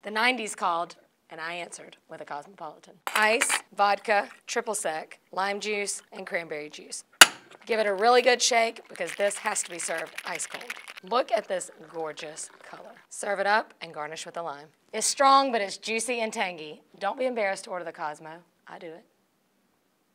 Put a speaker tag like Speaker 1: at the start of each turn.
Speaker 1: The 90s called, and I answered with a Cosmopolitan. Ice, vodka, triple sec, lime juice, and cranberry juice. Give it a really good shake because this has to be served ice cold. Look at this gorgeous color. Serve it up and garnish with a lime. It's strong, but it's juicy and tangy. Don't be embarrassed to order the Cosmo. I do it.